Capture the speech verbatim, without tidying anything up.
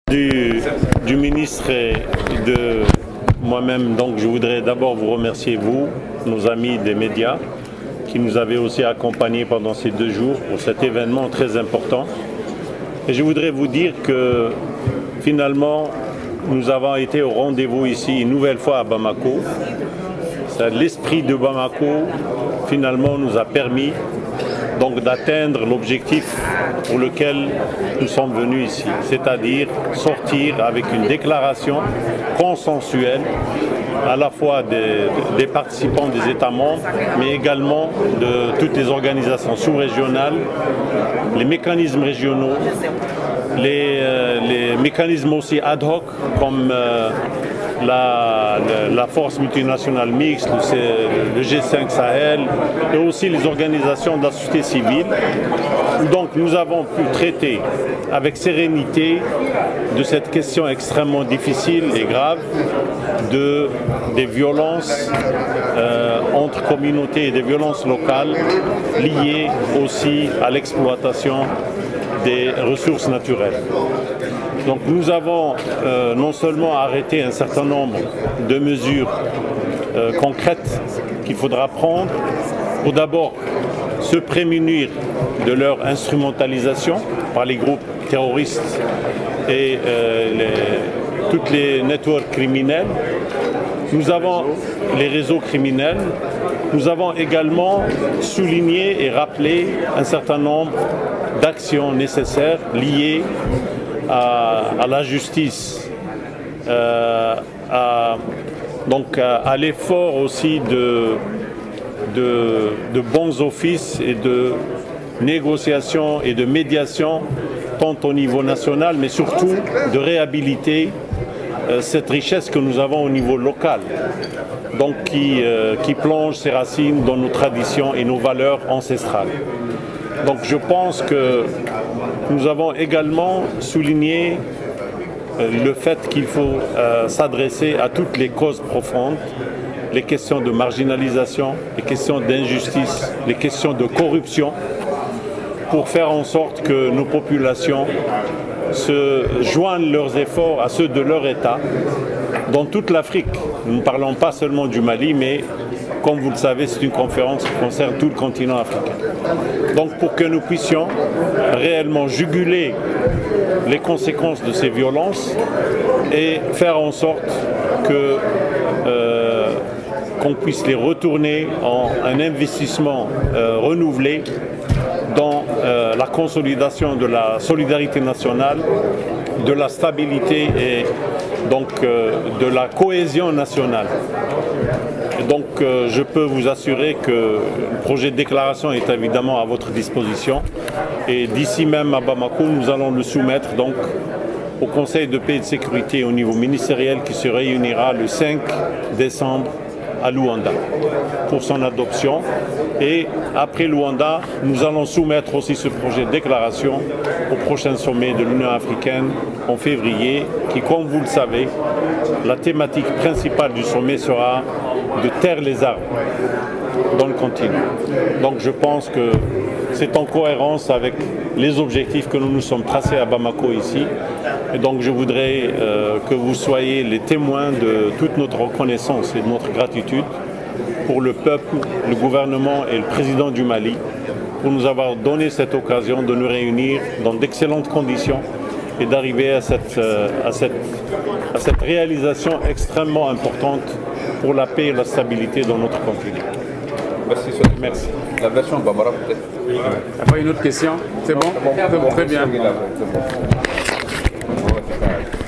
Du, du ministre et de moi-même, donc je voudrais d'abord vous remercier, vous, nos amis des médias, qui nous avez aussi accompagnés pendant ces deux jours pour cet événement très important. Et je voudrais vous dire que finalement, nous avons été au rendez-vous ici une nouvelle fois à Bamako. L'esprit de Bamako, finalement, nous a permis donc d'atteindre l'objectif pour lequel nous sommes venus ici, c'est-à-dire sortir avec une déclaration consensuelle à la fois des, des participants des États membres, mais également de toutes les organisations sous-régionales, les mécanismes régionaux, les, euh, les mécanismes aussi ad hoc comme euh, La, la force multinationale mixte, le, le G cinq Sahel et aussi les organisations de la société civile. Donc nous avons pu traiter avec sérénité de cette question extrêmement difficile et grave de, des violences euh, entre communautés et des violences locales liées aussi à l'exploitation des ressources naturelles. Donc nous avons euh, non seulement arrêté un certain nombre de mesures euh, concrètes qu'il faudra prendre pour d'abord se prémunir de leur instrumentalisation par les groupes terroristes et euh, les, toutes les networks criminels. Nous avons les réseaux criminels. Nous avons également souligné et rappelé un certain nombre d'actions nécessaires liées À, à la justice, euh, à, donc à, à l'effort aussi de, de, de bons offices et de négociation et de médiation, tant au niveau national, mais surtout de réhabiliter euh, cette richesse que nous avons au niveau local, donc qui, euh, qui plonge ses racines dans nos traditions et nos valeurs ancestrales. Donc je pense que nous avons également souligné le fait qu'il faut euh, s'adresser à toutes les causes profondes, les questions de marginalisation, les questions d'injustice, les questions de corruption, pour faire en sorte que nos populations se joignent leurs efforts à ceux de leur État dans toute l'Afrique. Nous ne parlons pas seulement du Mali, mais comme vous le savez, c'est une conférence qui concerne tout le continent africain. Donc pour que nous puissions réellement juguler les conséquences de ces violences et faire en sorte que euh, qu'on puisse les retourner en un investissement euh, renouvelé dans euh, la consolidation de la solidarité nationale, de la stabilité et donc euh, de la cohésion nationale. Et donc euh, je peux vous assurer que le projet de déclaration est évidemment à votre disposition et d'ici même à Bamako, nous allons le soumettre donc au Conseil de paix et de sécurité au niveau ministériel qui se réunira le cinq décembre à Luanda pour son adoption. Et après Luanda, nous allons soumettre aussi ce projet de déclaration au prochain sommet de l'Union africaine en février, qui, comme vous le savez, la thématique principale du sommet sera de taire les armes dans le continent. Donc je pense que c'est en cohérence avec les objectifs que nous nous sommes tracés à Bamako ici. Et donc je voudrais euh, que vous soyez les témoins de toute notre reconnaissance et de notre gratitude pour le peuple, le gouvernement et le président du Mali pour nous avoir donné cette occasion de nous réunir dans d'excellentes conditions et d'arriver à cette, euh, à, cette, à cette réalisation extrêmement importante pour la paix et la stabilité dans notre continent. Merci. Merci. La version Bambara peut-être. Après une autre question. C'est bon, bon, bon, bon, très bien. Bon, bon.